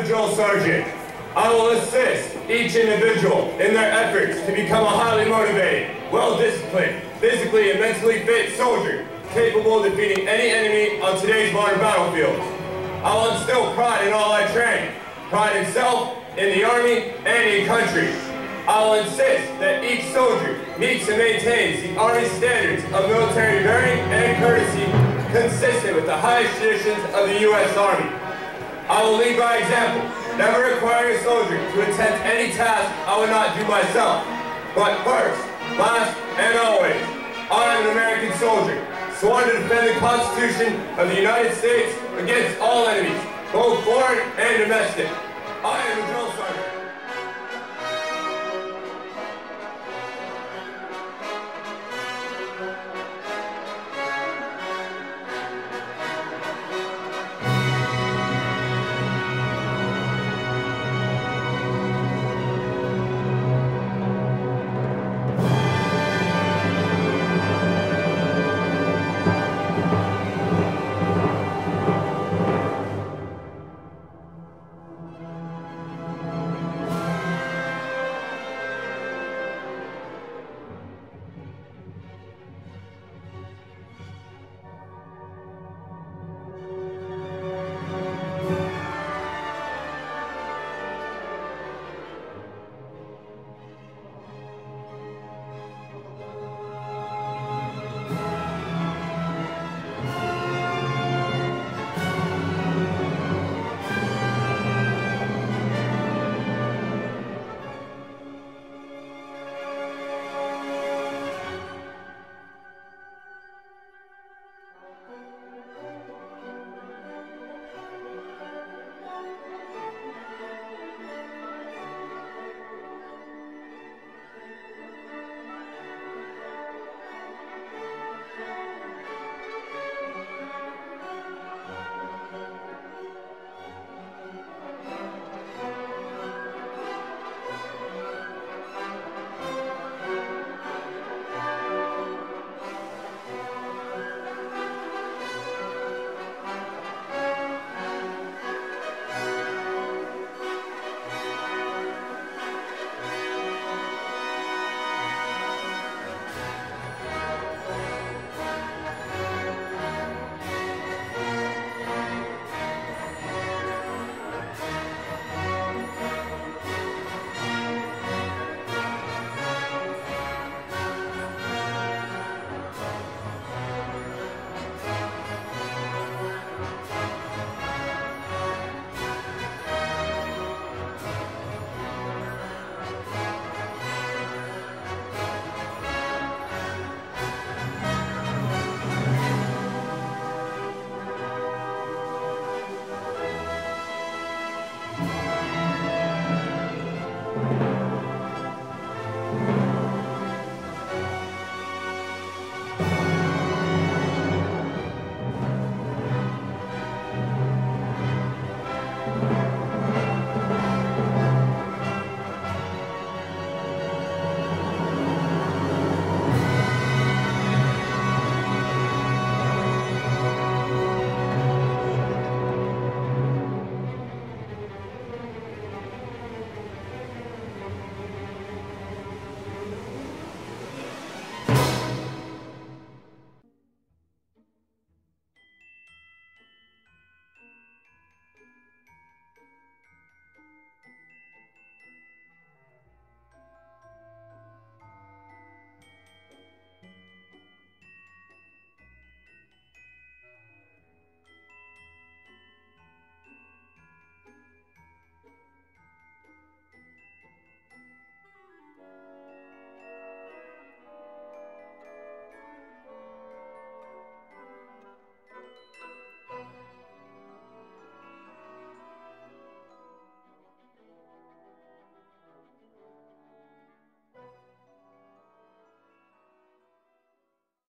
drill sergeant. I will assist each individual in their efforts to become a highly motivated, well-disciplined, physically and mentally fit soldier capable of defeating any enemy on today's modern battlefield. I will instill pride in all I train, pride in self, in the Army, and in country. I will insist that each soldier meets and maintains the Army standards of military bearing and courtesy consistent with the highest traditions of the U.S. Army. I will lead by example, never requiring a soldier to attempt any task I would not do myself. But first, last, and always, I am an American soldier, sworn to defend the Constitution of the United States against all enemies, both foreign and domestic. I am a drill sergeant.